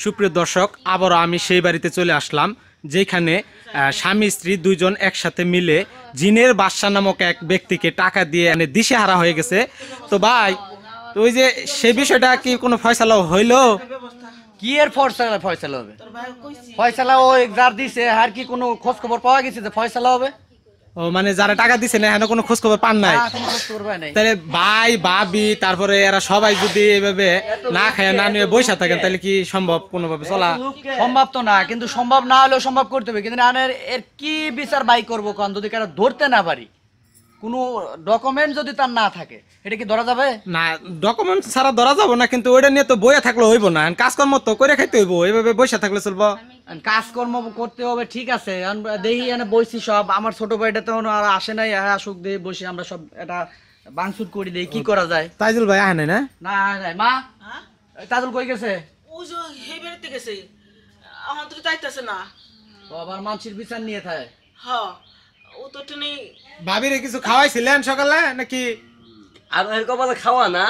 সুপ্রিয় দর্শক, আবারও আমি সেই বাড়িতে চলে আসলাম যেখানে স্বামী স্ত্রী দুইজন একসাথে মিলে জিনের বাদশা নামক এক ব্যক্তিকে টাকা দিয়ে দিশেহারা হয়ে গেছে। তো ভাই, তো ওই যে সে বিষয়টা কি কোনো ফয়সালা হইলো? কি এর ফয়সালা হবে? ফয়সালা ওই যার দিছে আর কি কোনো খোঁজ খবর পাওয়া গেছে যে ফয়সালা হবে? ও মানে যারা টাকা দিছে না এখনো কোনো খোঁজ খবর পান নাই? তাহলে ভাই ভাবি তারপরে এরা সবাই যদি এইভাবে না খায় না নিয়ে বসে থাকেন তাহলে কি সম্ভব কোনোভাবে চলা? সম্ভব তো না, কিন্তু সম্ভব না হলেও সম্ভব করতে হবে। কিন্তু এর কি বিচার বাই করবো কারণ যদি কারো ধরতে না পারি, কোনো ডকুমেন্ট যদি তার না থাকে, এটা কি ধরা যাবে? না, ডকুমেন্ট ছাড়া ধরা যাবো না, কিন্তু ওইটা নিয়ে তো বইয়া থাকলে হইব না। কাজকর্ম তো করে খাইতে হইব, এইভাবে বসে থাকলে চলবো? কাজকর্ম করতে হবে, ঠিক আছে। দেখি এনে বইছি সব, আমার ছোট ভাইটা তো আর আসে নাই, আসুক দিয়ে বসে আমরা সব এটা বাংসুর করি দেই, কি করা যায়? তাইজুল ভাই আহে নাই না? না নাই মা, তাজুল কই গেছে? ও যে হে বেরতে গেছে, আমার তো যাইতাছে না। ও আবার মানুষের বিচার নিয়ে থাকে। হ্যাঁ, ও তো টনি ভাবিরে কিছু খাওয়াইছিলেন সকালে নাকি? আর এর কপালে খাওয়া না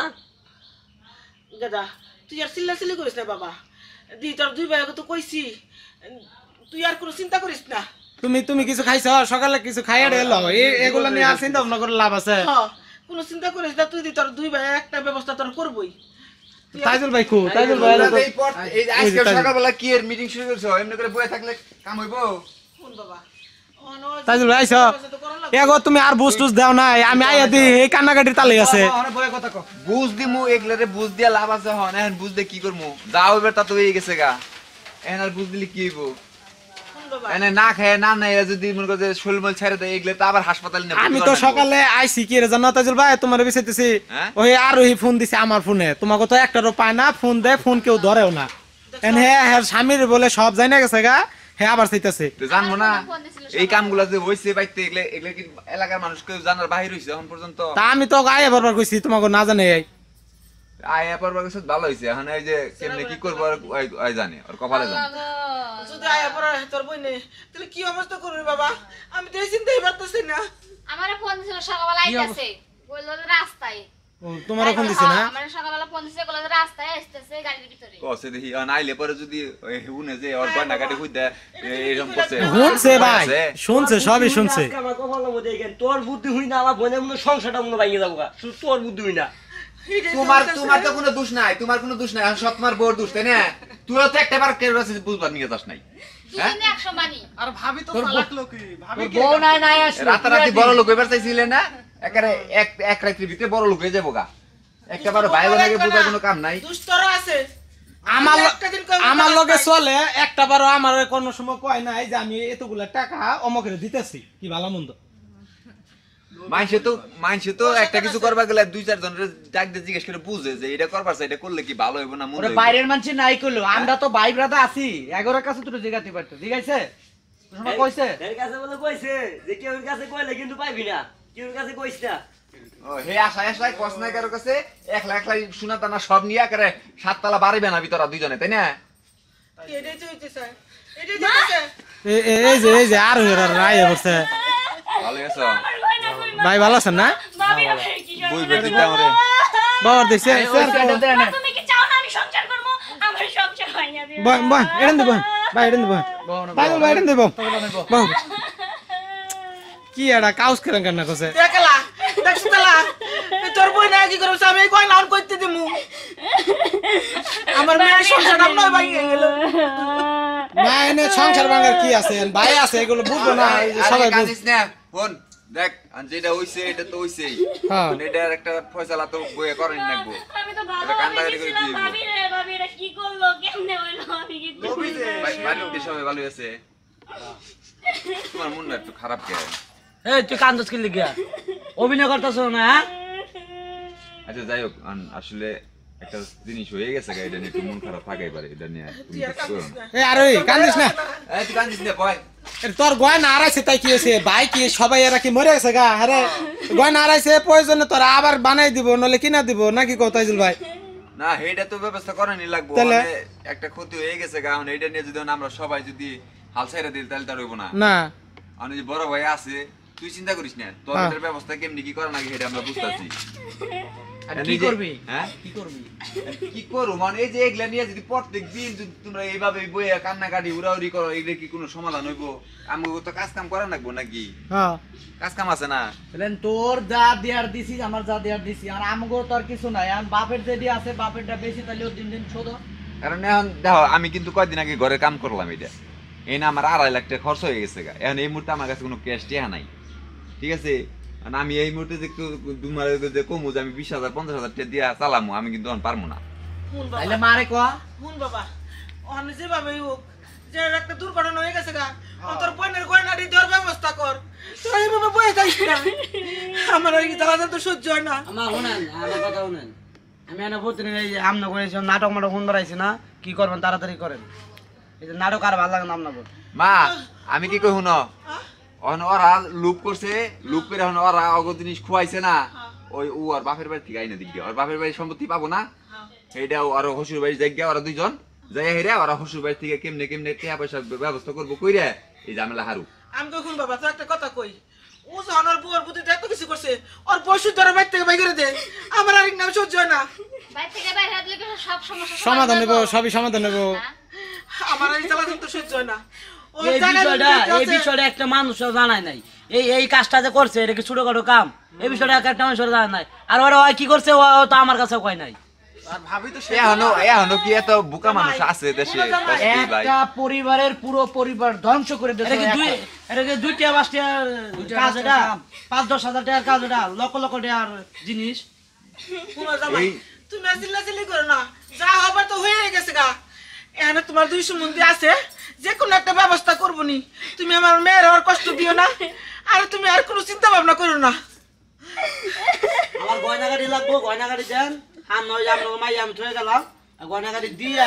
দাদা, তুই আর চিল্লাচিল্লি করিস না বাবা। দি তোর দুই ভাইকে তো কইছি, তুই আর কোনো চিন্তা করিস না। তুমি কিছু খাইছ সকালে? কিছু খাইয়া এলো এগুলা নিয়ে আর চিন্তা ভাবনা করে লাভ আছে? হ্যাঁ, কোনো চিন্তা করিস না, তুই দি তোর দুই ভাই একটা ব্যবস্থা তোর করবই। তাইজুল ভাই তাইজুল ভাই এই আজকে সকালবেলা কি এর মিটিং শুরু করছো? এমনি করে বসে থাকলে কাম হইবো? কোন বাবা তাইজুল ভাই আইছো? এগো তুমি আর বুঝ টুস দাও না, আমি আইয়া দি এই কান্নাকাটির তালে আছে। বুঝ দিমু, এগুলারে বুঝ দিয়া লাভ আছে? হন এখন বুঝ দিয়ে কি করবো? যাও এবার তা তো হয়ে গেছে গা, এখন আর বুঝ দিলে কি হইবো? এনে না খায় না নাই যদি মনে করো যে শোলমল ছেড়ে দেয়, এগুলো তো আবার হাসপাতালে নিয়ে আমি তো সকালে আইছি কি রে জানো তাইজুল ভাই, তোমার বিচাইতেছি ওই আরোহী ফোন দিছে আমার ফোনে, তোমাকে তো একটারও পায় না, ফোন দেয় ফোন কেউ ধরেও না। হ্যাঁ স্বামীর বলে সব জানা গেছে গা, হ্যাঁ আবার চাইতেছে। জানবো না এই কামগুলা যে হইছে বাইতে, এগুলো এগুলো কি এলাকার মানুষ কেউ জানার বাহির হইছে এখন পর্যন্ত? তা আমি তো আয়া বারবার কইছি তোমাকে না জানে। আয়া পড়বার কাছে ভালো হইছে, এখন এই যে কেমনে কি করবো আর জানে, আর কপালে জানে। যদি আয়া পড়া তোর বই নেই তাহলে কি অবস্থা করবি বাবা? আমি তো এই চিন্তাই পারতেছি না। আমারে ফোন দিছিল সকালবেলা আইতাছে, বললো যে রাস্তায়। তোমার ফোন দিছে না? আমারে সকালবেলা ফোন দিছে, বললো যে রাস্তায় আসতেছে গাড়ির ভিতরে। কসে দেখি আইলে পরে যদি হুনে যে ওর গয়না কাটি কইদা এরকম করছে। শুনছে ভাই, শুনছে, সবই শুনছে। আমার কপালের মধ্যে দেখেন, তোর বুদ্ধি হই না, আমার বোনের মনে সংসারটা মনে ভাঙিয়ে যাবো গা, শুধু তোর বুদ্ধি হই না। তোমার তো কোনো দোষ নাই, তোমার কোনো দোষ নাই, সব তোমার বড় দোষ, তাই না? তুইও তো একটা বার কেউ আছে বুঝবার নিয়ে যাস নাই। হ্যাঁ 100 মানি। আর ভাবি তো চালাক লোকই, ভাবি তোর বউ নাই নাই আসলে রাতারাতি বড় লোক এবার চাইছিলে না, একারে এক রাত্রির ভিতরে বড় লোক হয়ে যাবো গা। একটাবার ভাই বোনকে বুঝার কোনো কাম নাই। দুষ্টর আছে আমার লগে চলে, একটা বারও আমার কোনো সময় কয় নাই যে আমি এতগুলা টাকা অমকের দিতেছি, কি ভালো মন্দ। মাইনসে তো একটা কিছু করবার গেলে দুই চার জনের ডাক দিয়ে জিজ্ঞেস করে বুঝে যে এটা করবার চাই, এটা করলে কি ভালো হইব না মন্দ হইব। বাইরের মানুষ নাই কইলো, আমরা তো ভাই ব্রাদার আছি, এগারোর কাছে তুই জিগাতে পারতো, জিগাইছে শোনা কইছে এর কাছে বলে কইছে যে কেউ কাছে কইলে কিন্তু পাইবি না, কেউ কাছে কইছ না। ও হে আশায় কষ্ট নাই কারোর কাছে, একলা শোনা দানা সব নিয়ে করে 7 তলা বাড়িবে না ভিতরা দুইজনে, তাই না? এটাই তো হইতেছে, এটাই হইতেছে। এই যে আর রায় বসে। ভালো আছো ভাই? ভালো আছেন না? বই বের দিতে আমারে বাবার দেখছে তুমি কি চাও না আমি সংসার করব? আমার সংসার হইয়া দিও। বল এডেন দেব ভাই, এডেন দেব ভাই, ভাই এডেন দেব বাহ। কি এটা কাউস কেন কান্না করছে? দেখলা দেখছলা তোর বই না কি করছ? আমি কই না কইতে দিমু, আমার মেয়ে সংসার নয় ভাই গেল না। এনে সংসার ভাঙার কি আছে? ভাই আছে, এগুলো বুঝবো না, সবাই কাঁদিস না। ফোন দেখ, যেটা হইছে এটা তো হইছেই, এটার একটা ফয়সালা তো বইয়ে করেন লাগবো। আমি তো ভালো ভাবছিলাম, ভাবি রে কি করলো, কেমনে হইলো, আমি কি ভাই বাড়িতে সবাই ভালো আছে? তোমার মনটা একটু খারাপ কেন? এই তুই কান্দস কি লিগা? অভিনয় করতেছ না? আচ্ছা যাই হোক, আসলে একটা জিনিস হয়ে গেছে, এটা নিয়ে একটু মন খারাপ থাকাই পারে, এটা নিয়ে তুমি কিছু করো না। এই আরে কান্দিস না, তুই কান্দিস না বয়। তোর গয়না হারাইছে তাই কি হয়েছে? ভাই কি সবাই এরা কি মরে গেছে গা? আরে গয়না হারাইছে, প্রয়োজনে তোরা আবার বানাই দিব, নলে কিনা দিব নাকি কতাইজুল ভাই? না এটা তো ব্যবস্থা করানি লাগবো, একটা ক্ষতি হয়ে গেছে গা। এখন এটা নিয়ে যদি আমরা সবাই যদি হাল ছাইরা দিই তাহলে তার হইব না। না আমি যে বড় ভাই আছে, তুই চিন্তা করিস না, তোর ব্যবস্থা কেমনি কি করা নাকি এটা আমরা বুঝতেছি। আর কি করবি হ্যাঁ কি করবি কি করো মানে এই যে এগুলা নিয়ে যদি প্রত্যেক দিন যদি তোমরা এইভাবে বইয়া কান্নাকাটি উড়াউড়ি করো এটা কি কোনো সমাধান হইব? আমাকে তো কাজ কাম করা লাগবো নাকি? হ্যাঁ কাজ কাম আছে না? বলেন তোর যা দেয়ার দিছিস আমার যা দেয়ার দিছি আর আমগো তো আর কিছু নাই আর বাপের যেদি আছে বাপেরটা বেশি তাহলে দিন দিন শোধ। কারণ এখন দেখো আমি কিন্তু কয়দিন আগে ঘরে কাম করলাম, এটা এই না আমার 2.5 লাখ টাকা খরচ হয়ে গেছে গা। এখন এই মুহূর্তে আমার কাছে কোনো ক্যাশ টিয়া নাই, ঠিক আছে? আমি এই মুহূর্তে যে কমু যে আমি 20,000 50,000 টাকা দিয়া চালামু, আমি কিন্তু এখন পারবো না। শুন তাইলে বাবা মারে কয়া শুন বাবা ওখানে যেভাবে হোক যে একটা দুর্ঘটনা হয়ে গেছে গা তোর বোনের গয়নাটি দেওয়ার ব্যবস্থা কর। তোর এইভাবে বয়ে যাইস না, আমার আর কি জ্বালাটা তো সহ্য হয় না। আমার শুনেন আমার কথা শুনেন, আমি এনে প্রতিদিন এই যে আমনা করেছি নাটক মাটক সুন্দর আইছি না, কি করবেন তাড়াতাড়ি করেন। এই যে নাটক আর ভালো লাগে না আপনার। মা আমি কি কই শুনো, ওরা লুপ করছে, লুপ করে ওরা অগত জিনিস খুয়াইছে না, ওই ও আর বাপের বাড়ি থেকে আইনা দিক ওর বাপের বাড়ির সম্পত্তি পাবো না, এইটা আর শ্বশুর বাড়ি যাই গিয়া ওরা দুইজন যাই হেরে ওরা শ্বশুর বাড়ি থেকে কেমনে কেমনে টাকা পয়সা ব্যবস্থা করবো কইরে এই ঝামেলা হারু। আমি কই শুন বাবা তোর একটা কথা কই, ও যখন ওর বউর প্রতি এত কিছু করছে ওর বয়স ধরে বাইর থেকে বাইরে দে, আমার আর নাম সহ্য হয় না। বাইরে থেকে বাইরে হাত লেগে সব সমস্যা সমাধান নেব, সবই সমাধান নেব। আমার আর জ্বালাটা তো সহ্য হয় না। ওর এই জায়গায় এই বিষয়টা একটা মানুষও জানায় নাই। এই কাজটা যে করছে এটা কি ছোটখাটো কাম? এই বিষয়টা একটা মানুষের জানা নাই। আর ওরা কি করছে ও তো আমার কাছে কয় নাই। এখনো কি এত বোকা মানুষ আছে দেশে? একটা পরিবারের পুরো পরিবার ধ্বংস করে এটা দিয়েছে। কি দুই এটা কি 2-5 কাজ, এটা 5-10 হাজার টাকার কাজ, এটা লক্ষ লক্ষ টাকার জিনিস। শুনো জামাই তুমি আর চিল্লাচিল্লি করো না, যা হবার তো হয়ে গেছে গা। এখানে তোমার 200 মন্দির আছে, যে কোনো একটা ব্যবস্থা করবো নি। তুমি আমার মেয়ের আর কষ্ট দিও না, আর তুমি আর কোনো চিন্তা ভাবনা করো না। আমার গয়নাগাড়ি লাগবো, গয়নাগাড়ি দেন। আম নয় জাম নয় মাই আমি থয়ে গেলাম, গয়নাগাড়ি দিয়া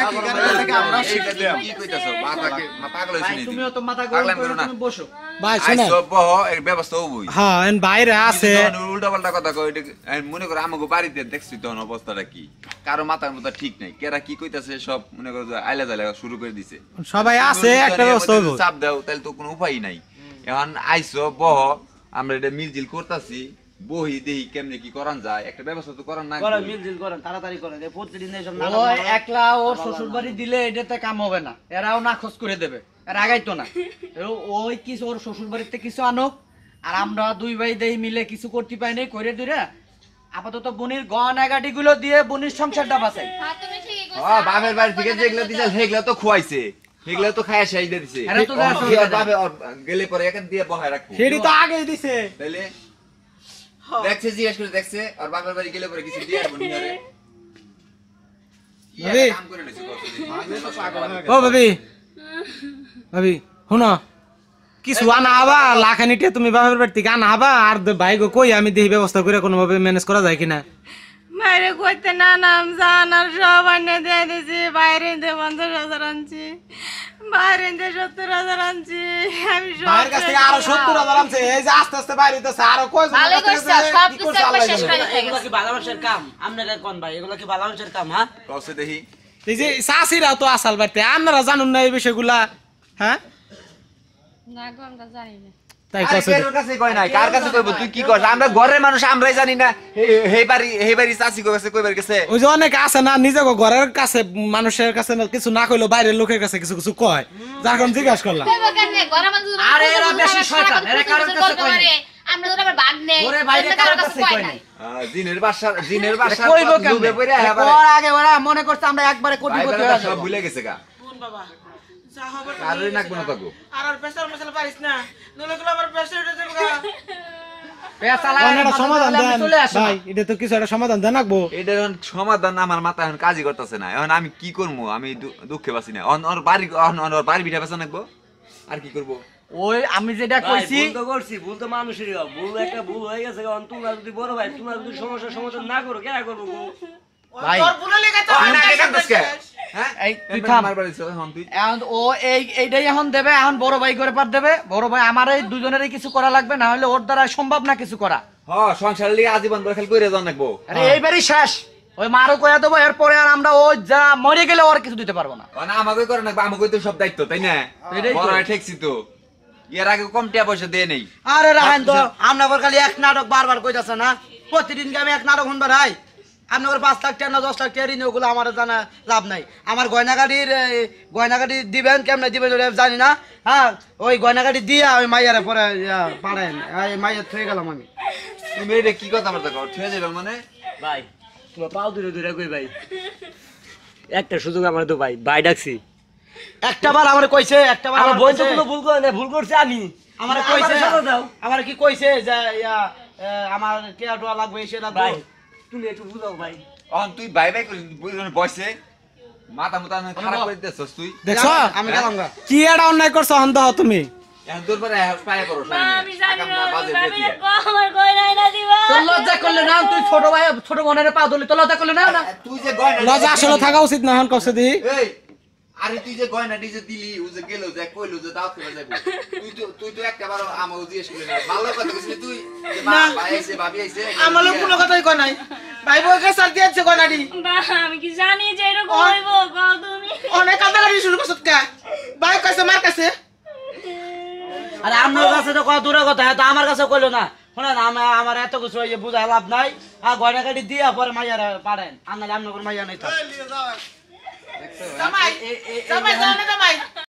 কি কইতাছো? পাগল হইছিস নি? তুমিও তো মাথা গরম করে তুমি বসো। ভাই শুনেন, এর ব্যবস্থা হবই। হ্যাঁ এন বাইরে আছে। উল্টা পাল্টা কথা কই, মনে করো আমাকে বাড়িতে দেখছি তখন অবস্থাটা কি, কারো মাথার মতো ঠিক নাই, কেরা কি কইতাছে সব মনে করো যে আইলা জাইলা শুরু করে দিছে। সবাই আছে, একটা ব্যবস্থা হইব। চাপ দাও তাহলে তো কোনো উপায় নাই। এখন আইসো বহ, আমরা এটা মিলজিল করতাছি, বহি দেহি কেমনে কি করান যায়, একটা ব্যবস্থা তো করার না। করেন মিলজিল করেন, তাড়াতাড়ি করেন। এই প্রতিদিন এইসব নাটক ওই মাটক- একলা ওর শ্বশুর বাড়ি দিলে এটাতে কাম হবে না, এরাও না খোঁজ করে দেবে, এরা আগাইতো না। ওই কিছু ওর শ্বশুর বাড়িতে কিছু আনুক, আর আমরা দুই ভাই দেই মিলে কিছু করতে পাই নাই কইরে দিরে আপাতত বনির গয়নাগাটি গুলো দিয়ে বনির সংসারটা বাঁচাই। হ্যাঁ তুমি ঠিকই কইছো। বাপের বাড়ি থেকে যেগুলো দিছে সেগুলো তো খুয়াইছে, সেগুলো তো খাইয়া শেষ দিয়ে দিছে। এরা তো দেয় ওর বাপে ওর গেলে পরে এখান দিয়ে বহায় রাখবো, সেটি তো আগেই দিছে। তাইলে দেখছে জিজ্ঞেস করে দেখছে ওর বাপের বাড়ি গেলে পরে কিছু দিয়ে আসবো নি আরে ভাবি। কাম করে নিছে ও ভাবি, ভাবি শুনো, কিছু আনা হবা লাখানিটা তুমি বাপের বাড়ি থেকে আনা হবা, আর ভাই গো কই আমি দেখি ব্যবস্থা করে কোনোভাবে ম্যানেজ করা যায় কিনা। বাইরে করতে না নাম জান আর সব আনে দিয়ে দিছি, বাইরে দিয়ে 50,000 আনছি, বাইরে দিয়ে 70,000 আনছি, আমি সব ভাইয়ের কাছ থেকে আরো 70,000 আনছে, এই যে আস্তে আস্তে বাইরে দিতেছে, আরো কয়জন ভালোই কইছো, সব কিছু একবার শেষ করে দিতে এগুলো কি ভালোবাসার কাম? আপনারা কোন ভাই, এগুলো কি ভালোবাসার কাম? হ্যাঁ কসে দেখি এই যে চাষিরাও তো আসাল বাড়িতে, আপনারা জানুন না এই বিষয়গুলা? হ্যাঁ না গো আমরা জানি না। তাই আরে কছে কার কাছে কই নাই, কার কাছে কইব? তুই কি করছ? আমরা ঘরের মানুষ, আমরাই জানি না। হেই বাড়ি চাচি কাছে কইবার গেছে। ওই যে অনেক আছে না, নিজে ঘরের কাছে মানুষের কাছে কিছু না কইলো বাইরের লোকের কাছে কিছু কিছু কয়, যার কারণে জিজ্ঞাসা করলাম। কইবো কেন ঘরে মানুষ আরে এরা বেশি শয়তান, এরা কারোর কাছে কই নাই। আমরা তো আবার ভাগ নেই, ওরে বাইরে কারোর কাছে কই নাই। জিনের বাসা কইব কেন? ডুবে পড়ে ওর আগে ওরা মনে করছে আমরা একবারে কোটিপতি হয়ে সব যাব। ভুলে গেছে গা। শুন বাবা যা হবার তো কারোরই হয়ে নাকবো না গেছে তাকো। গা। আর প্রেসার মশলা পারিস না, নইলে গুলো আমার প্রেসার উঠে যাবে গা। পেছালা একটা সমাধান দেন চলে আসো ভাই, এটা তো কিছু একটা সমাধান দেন রাখবো। এটা এখন সমাধান আমার মাথা এখন কাজই করতেছে না। এখন আমি কি করবো? আমি দুঃখে বাঁচি না। ওর বাড়ি পিঠা বেচা নাকবো, আর কি করবো? ওই আমি যেটা কইছি ভুল তো করছি, ভুল তো মানুষেরই হবে। ভুল একটা ভুল হয়ে গেছে, কারণ তোমরা যদি বড় ভাই তোমরা যদি সমস্যার সমাধান না করো, কে করবো গো? ভাই। তোর ভুলে লেগে তো না, এখান থেকে। হ্যাঁ এই তুই থাম। আমার বাড়ি চল, এখন তুই এখন ও এইটাই এখন দেবে, এখন বড় ভাই করে পার দেবে। বড় ভাই আমার এই দুজনেরই কিছু করা লাগবে, না হলে ওর দ্বারা সম্ভব না কিছু করা। সংসার লিগে আজীবন করে খালি করে যান নাকবো। আরে এইবারই শেষ, ওই মারও কয়া দেবো, এরপরে আর আমরা ও যা মরে গেলে ওর কিছু দিতে পারবো না। না আমাকে করে নাকবো, আমাকে তো সব দায়িত্ব, তাই না? এটাই তো। বড় ভাই ঠেকছি তো, এর আগে কম টাকা পয়সা দিয়ে নেই। আরে রাহেন তো, আমরা খালি এক নাটক বারবার কইতাছে না। প্রতিদিন আমি 1 নাটক শুনবার হাই আপনার 5 লাখ টাকা না 10 লাখ টাকা ঋণ ওগুলো আমার জানা লাভ নাই আমার গয়নাগাড়ি দিবেন কেমনে দিবেন জানি না হ্যাঁ ওই গয়নাগাড়ি দিয়া ওই মাইয়ারে পরে পাড়েন এই মাইয়া থয়ে গেলাম আমি তুমি এটা কি কথা আমার দেখো ঠেয়ে যাবে মানে ভাই তোমার পাও দূরে কই ভাই একটা সুযোগ আমার তো ভাই ডাকছি একটা বার আমারে কইছে একটা বার আমার বোন তো কোনো ভুল করে না ভুল করছে আমি আমারে কইছে আমার কি কইছে যে আমার কেয়া টোয়া লাগবে এসে লাগবে ভাই তুমি একটু বুঝাও ভাই তুই বাই বাই করে বসে মাথা মুতা খারাপ করে দিতেছস তুই দেখছো আমি গেলাম গা কি এটা অন্যায় করছো অন্ধ তুমি এখন তোর পরে পায়ে পড়ো মা, আমি জানি না বাজে ভাবিরে দিয়ে আমার গয়না এনে দিবা তোর লজ্জা করলে না তুই ছোট বোনের পা ধরলি তোর লজ্জা করলে না না তুই যে গয়না লজ্জা আসলে থাকা উচিত না হন কষ্ট দি এই আরে তুই যে গয়না ডিজে দিলি ও যে গেল যে কইলো যে দাও করে যাবি তুই তো একবার আমাকে জিজ্ঞেস করলি না ভালো কথা কইছিস তুই যে মা ভাই আইছে ভাবি আইছে আমার লোক কোনো কথাই কয় নাই ভাই বউকে সার দিয়েছে গয়নাটি বা আমি কি জানি যে এরকম হইব কও তুমি অনেক কান্দাকাটি শুরু করছত কা ভাই কাছে মার কাছে আরে আমার কাছে তো কত দূরের কথা তো আমার কাছে কইলো না শুনেন আমার এত কিছু বুঝাই লাভ নাই আর গয়না কাটি দিয়া পরে মাইয়ারে পারেন আন্না রান্না করে মাইয়া নাই তো জামাই জামাই জামাই